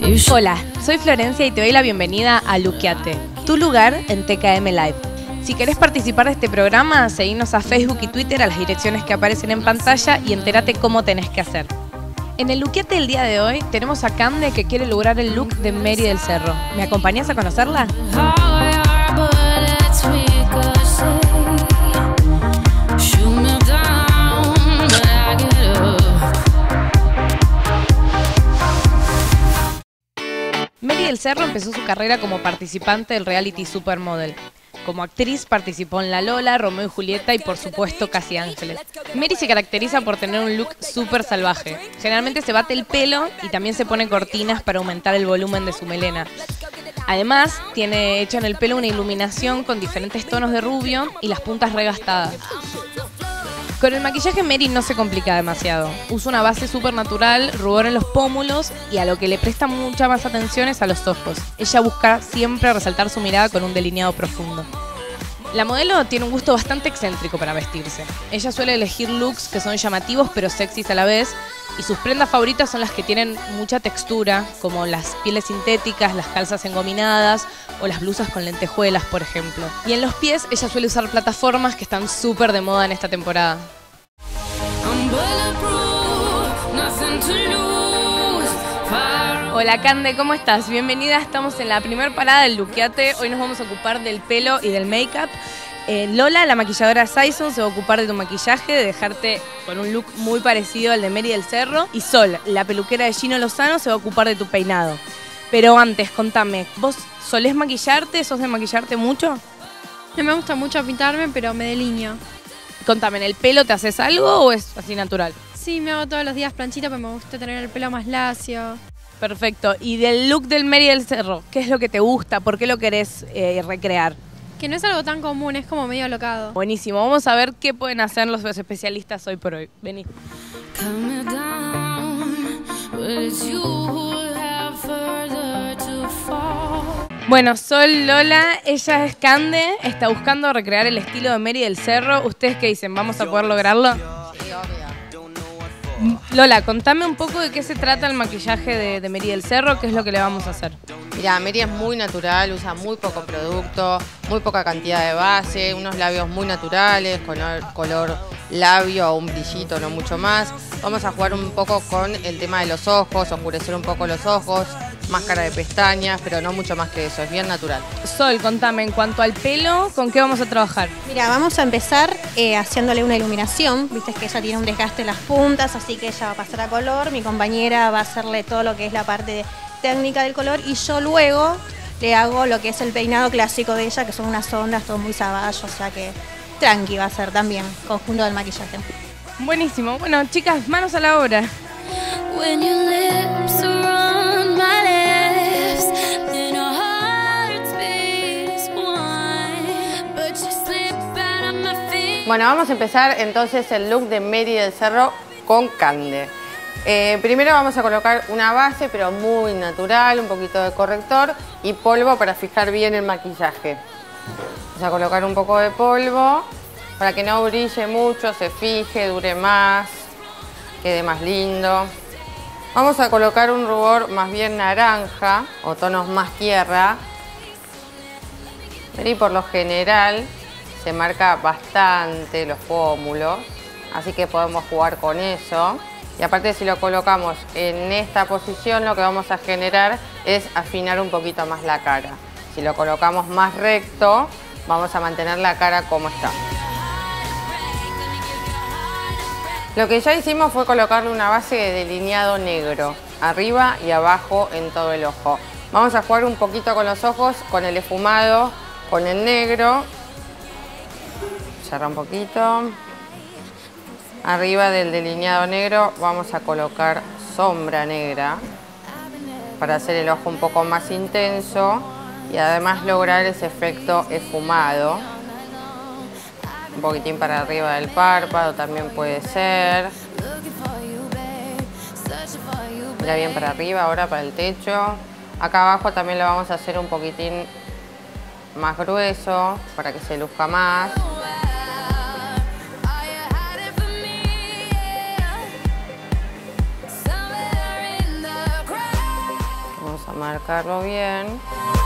Hola, soy Florencia y te doy la bienvenida a Lookeate, tu lugar en TKM Live. Si querés participar de este programa, seguinos a Facebook y Twitter a las direcciones que aparecen en pantalla y entérate cómo tenés que hacer. En el Lookeate del día de hoy tenemos a Cande que quiere lograr el look de Mary del Cerro. ¿Me acompañás a conocerla? Mary del Cerro empezó su carrera como participante del reality Supermodel. Como actriz participó en La Lola, Romeo y Julieta y por supuesto Casi Ángeles. Mary se caracteriza por tener un look súper salvaje. Generalmente se bate el pelo y también se pone cortinas para aumentar el volumen de su melena. Además, tiene hecha en el pelo una iluminación con diferentes tonos de rubio y las puntas regastadas. Con el maquillaje Mary no se complica demasiado. Usa una base súper natural, rubor en los pómulos y a lo que le presta mucha más atención es a los ojos. Ella busca siempre resaltar su mirada con un delineado profundo. La modelo tiene un gusto bastante excéntrico para vestirse. Ella suele elegir looks que son llamativos pero sexys a la vez y sus prendas favoritas son las que tienen mucha textura, como las pieles sintéticas, las calzas engominadas o las blusas con lentejuelas, por ejemplo. Y en los pies ella suele usar plataformas que están súper de moda en esta temporada. Hola Cande, ¿cómo estás? Bienvenida, estamos en la primera parada del Lookeate. Hoy nos vamos a ocupar del pelo y del make-up. Lola, la maquilladora Saison, se va a ocupar de tu maquillaje, de dejarte con un look muy parecido al de Mary del Cerro. Y Sol, la peluquera de Gino Lozano, se va a ocupar de tu peinado. Pero antes, contame, ¿vos solés maquillarte? ¿Sos de maquillarte mucho? No me gusta mucho pintarme, pero me delineo. Contame, ¿en el pelo te haces algo o es así natural? Sí, me hago todos los días planchita, pero me gusta tener el pelo más lacio. Perfecto. ¿Y del look del Mary del Cerro? ¿Qué es lo que te gusta? ¿Por qué lo querés recrear? Que no es algo tan común, es como medio alocado. Buenísimo. Vamos a ver qué pueden hacer los especialistas hoy por hoy. Vení. Bueno, Sol, Lola, ella es Cande, está buscando recrear el estilo de Mary del Cerro. ¿Ustedes qué dicen? ¿Vamos a poder lograrlo? Sí, obvio. Lola, contame un poco de qué se trata el maquillaje de Mary del Cerro, qué es lo que le vamos a hacer. Mirá, Mary es muy natural, usa muy poco producto, muy poca cantidad de base, unos labios muy naturales, color labio o un brillito, no mucho más. Vamos a jugar un poco con el tema de los ojos, oscurecer un poco los ojos, máscara de pestañas, pero no mucho más que eso, es bien natural. Sol, contame, en cuanto al pelo, ¿con qué vamos a trabajar? Mira, vamos a empezar haciéndole una iluminación. Viste que ella tiene un desgaste en las puntas, así que ella va a pasar a color. Mi compañera va a hacerle todo lo que es la parte técnica del color y yo luego le hago lo que es el peinado clásico de ella, que son unas ondas, todo muy saballo, o sea que tranqui va a ser también, conjunto del maquillaje. Buenísimo. Bueno, chicas, manos a la obra. Bueno, vamos a empezar entonces el look de Mary del Cerro con Cande. Primero vamos a colocar una base, pero muy natural, un poquito de corrector y polvo para fijar bien el maquillaje. Vamos a colocar un poco de polvo para que no brille mucho, se fije, dure más, quede más lindo. Vamos a colocar un rubor más bien naranja o tonos más tierra. Y por lo general se marca bastante los pómulos, así que podemos jugar con eso. Y aparte, si lo colocamos en esta posición, lo que vamos a generar es afinar un poquito más la cara. Si lo colocamos más recto, vamos a mantener la cara como está. Lo que ya hicimos fue colocarle una base de delineado negro, arriba y abajo en todo el ojo. Vamos a jugar un poquito con los ojos, con el esfumado, con el negro. Cerra un poquito. Arriba del delineado negro vamos a colocar sombra negra para hacer el ojo un poco más intenso y además lograr ese efecto esfumado. Un poquitín para arriba del párpado también puede ser. Mira bien para arriba, ahora para el techo. Acá abajo también lo vamos a hacer un poquitín más grueso para que se luzca más. marcarlo bien.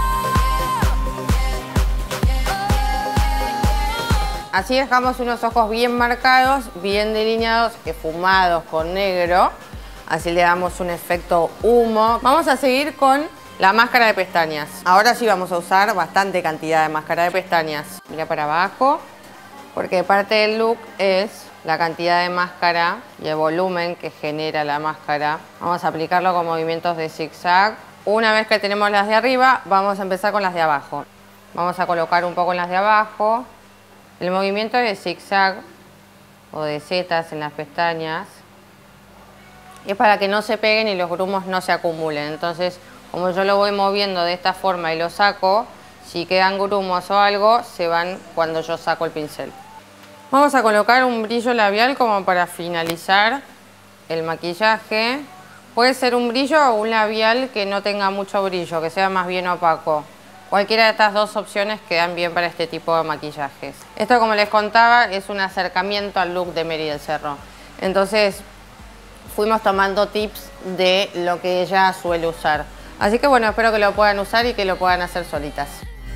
Así dejamos unos ojos bien marcados, bien delineados, esfumados con negro. Así le damos un efecto humo. Vamos a seguir con la máscara de pestañas. Ahora sí vamos a usar bastante cantidad de máscara de pestañas. Mira para abajo, porque parte del look es la cantidad de máscara y el volumen que genera la máscara. Vamos a aplicarlo con movimientos de zigzag. Una vez que tenemos las de arriba, vamos a empezar con las de abajo. Vamos a colocar un poco en las de abajo. El movimiento de zigzag o de setas en las pestañas es para que no se peguen y los grumos no se acumulen. Entonces, como yo lo voy moviendo de esta forma y lo saco, si quedan grumos o algo, se van cuando yo saco el pincel. Vamos a colocar un brillo labial como para finalizar el maquillaje. Puede ser un brillo o un labial que no tenga mucho brillo, que sea más bien opaco. Cualquiera de estas dos opciones quedan bien para este tipo de maquillajes. Esto, como les contaba, es un acercamiento al look de Mary del Cerro. Entonces, fuimos tomando tips de lo que ella suele usar. Así que bueno, espero que lo puedan usar y que lo puedan hacer solitas.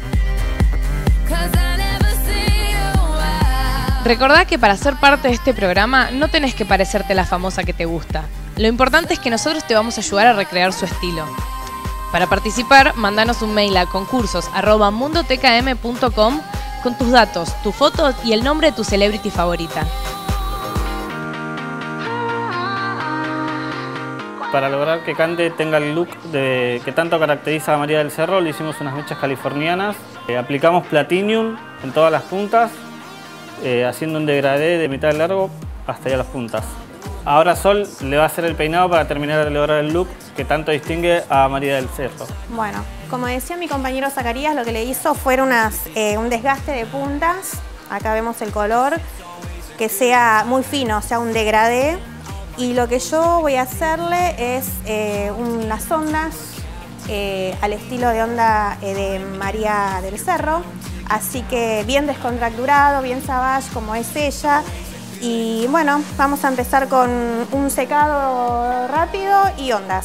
Recordá que para ser parte de este programa no tenés que parecerte la famosa que te gusta. Lo importante es que nosotros te vamos a ayudar a recrear su estilo. Para participar, mandanos un mail a concursos@mundotkm.com con tus datos, tu foto y el nombre de tu celebrity favorita. Para lograr que Cande tenga el look que tanto caracteriza a María del Cerro, le hicimos unas mechas californianas. Aplicamos platinum en todas las puntas, haciendo un degradé de mitad de largo hasta allá las puntas. Ahora Sol le va a hacer el peinado para terminar de lograr el look que tanto distingue a María del Cerro. Bueno, como decía mi compañero Zacarías, lo que le hizo fue un desgaste de puntas. Acá vemos el color, que sea muy fino, o sea, un degradé. Y lo que yo voy a hacerle es unas ondas al estilo de onda de María del Cerro. Así que bien descontracturado, bien savage como es ella. Y bueno, vamos a empezar con un secado rápido y ondas.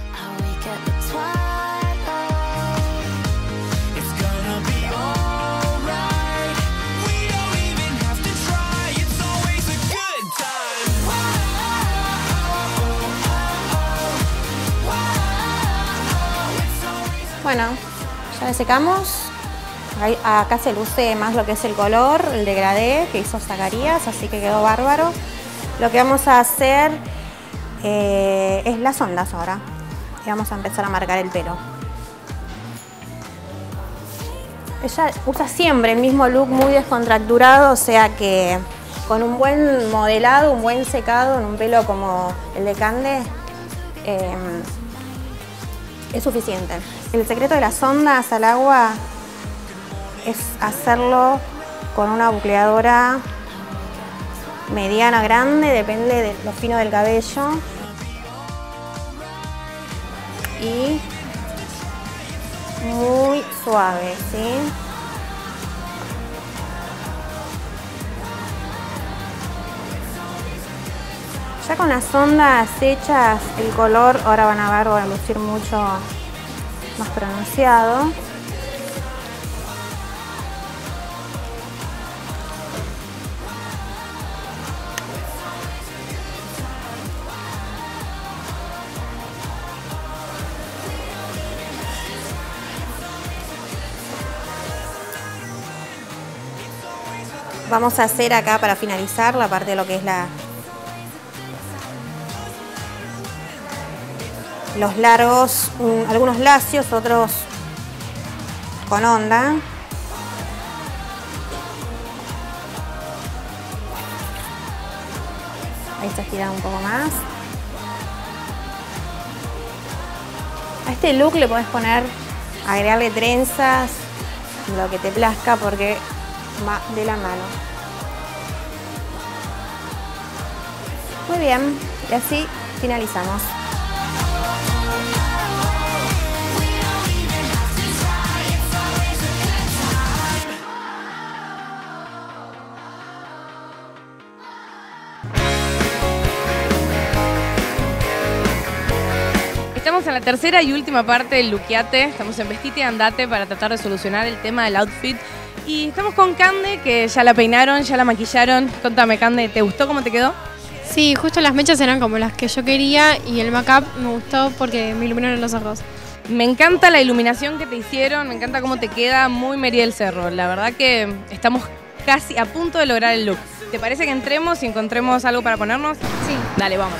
Bueno, ya le secamos. Acá se luce más lo que es el color, el degradé que hizo Zacarías, así que quedó bárbaro. Lo que vamos a hacer es las ondas ahora. Y vamos a empezar a marcar el pelo. Ella usa siempre el mismo look muy descontracturado, o sea que con un buen modelado, un buen secado en un pelo como el de Cande, es suficiente. El secreto de las ondas al agua es hacerlo con una bucleadora mediana, grande, depende de lo fino del cabello. Y muy suave, ¿sí? Ya con las ondas hechas, el color, ahora van a ver, va a lucir mucho más pronunciado. Vamos a hacer acá para finalizar la parte de lo que es los largos, algunos lacios, otros con onda. Ahí se estira un poco más. A este look le podés poner, agregarle trenzas, lo que te plazca porque va de la mano. Muy bien, y así finalizamos. Estamos en la tercera y última parte del Luqueate. Estamos en Vestite y Andate para tratar de solucionar el tema del outfit. Y estamos con Cande, que ya la peinaron, ya la maquillaron. Contame, Cande, ¿te gustó cómo te quedó? Sí, justo las mechas eran como las que yo quería y el make-up me gustó porque me iluminaron los ojos. Me encanta la iluminación que te hicieron, me encanta cómo te queda, muy Mary del Cerro. La verdad que estamos casi a punto de lograr el look. ¿Te parece que entremos y encontremos algo para ponernos? Sí. Dale, vamos.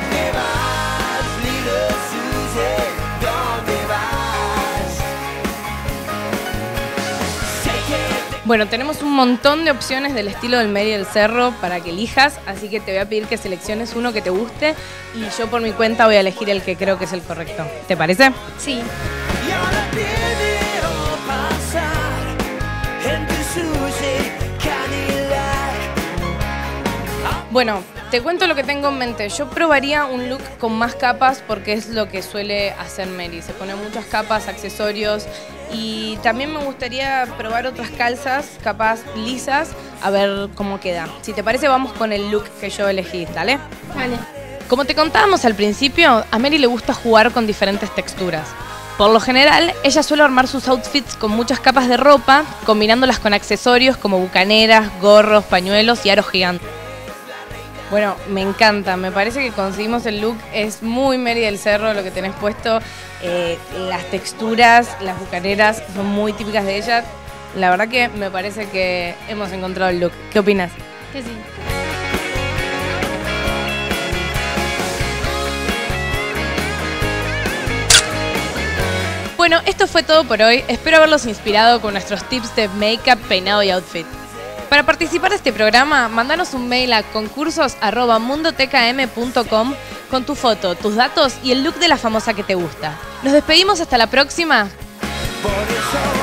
Bueno, tenemos un montón de opciones del estilo del Mary del Cerro para que elijas, así que te voy a pedir que selecciones uno que te guste y yo por mi cuenta voy a elegir el que creo que es el correcto. ¿Te parece? Sí. Bueno, te cuento lo que tengo en mente. Yo probaría un look con más capas porque es lo que suele hacer Mary. Se pone muchas capas, accesorios y también me gustaría probar otras calzas, capaz lisas, a ver cómo queda. Si te parece, vamos con el look que yo elegí, ¿dale? Vale. Como te contábamos al principio, a Mary le gusta jugar con diferentes texturas. Por lo general, ella suele armar sus outfits con muchas capas de ropa, combinándolas con accesorios como bucaneras, gorros, pañuelos y aros gigantes. Bueno, me encanta, me parece que conseguimos el look, es muy Mary del Cerro lo que tenés puesto, las texturas, las bucaneras son muy típicas de ella, la verdad que me parece que hemos encontrado el look. ¿Qué opinas? Que sí. Bueno, esto fue todo por hoy, espero haberlos inspirado con nuestros tips de make-up, peinado y outfit. Para participar de este programa, mandanos un mail a concursos@mundotkm.com con tu foto, tus datos y el look de la famosa que te gusta. Nos despedimos hasta la próxima. Por eso